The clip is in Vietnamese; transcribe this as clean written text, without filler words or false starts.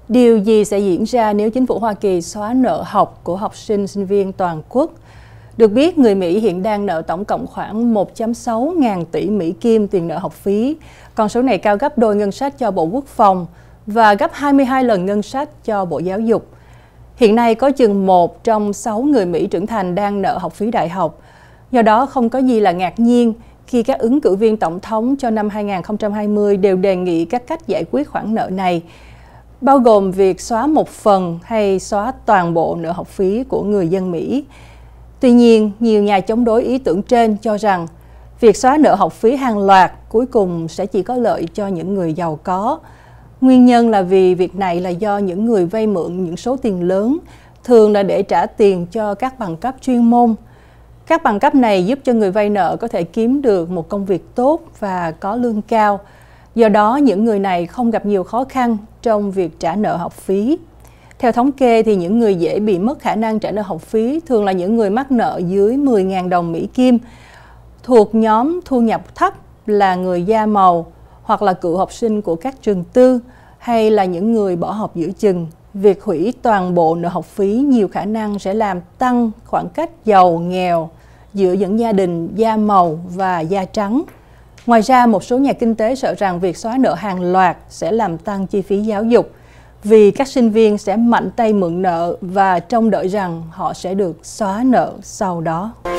Điều gì sẽ diễn ra nếu chính phủ Hoa Kỳ xóa nợ học của học sinh, sinh viên toàn quốc? Được biết, người Mỹ hiện đang nợ tổng cộng khoảng 1,6 ngàn tỷ Mỹ Kim tiền nợ học phí. Con số này cao gấp đôi ngân sách cho Bộ Quốc phòng và gấp 22 lần ngân sách cho Bộ Giáo dục. Hiện nay có chừng 1 trong 6 người Mỹ trưởng thành đang nợ học phí đại học. Do đó không có gì là ngạc nhiên khi các ứng cử viên tổng thống cho năm 2020 đều đề nghị các cách giải quyết khoản nợ này, bao gồm việc xóa một phần hay xóa toàn bộ nợ học phí của người dân Mỹ. Tuy nhiên, nhiều nhà chống đối ý tưởng trên cho rằng việc xóa nợ học phí hàng loạt cuối cùng sẽ chỉ có lợi cho những người giàu có. Nguyên nhân là vì việc này là do những người vay mượn những số tiền lớn, thường là để trả tiền cho các bằng cấp chuyên môn. Các bằng cấp này giúp cho người vay nợ có thể kiếm được một công việc tốt và có lương cao. Do đó, những người này không gặp nhiều khó khăn trong việc trả nợ học phí. Theo thống kê, thì những người dễ bị mất khả năng trả nợ học phí thường là những người mắc nợ dưới 10.000 đồng Mỹ Kim, thuộc nhóm thu nhập thấp, là người da màu hoặc là cựu học sinh của các trường tư, hay là những người bỏ học giữa chừng. Việc hủy toàn bộ nợ học phí nhiều khả năng sẽ làm tăng khoảng cách giàu nghèo giữa những gia đình da màu và da trắng. Ngoài ra, một số nhà kinh tế sợ rằng việc xóa nợ hàng loạt sẽ làm tăng chi phí giáo dục, vì các sinh viên sẽ mạnh tay mượn nợ và trông đợi rằng họ sẽ được xóa nợ sau đó.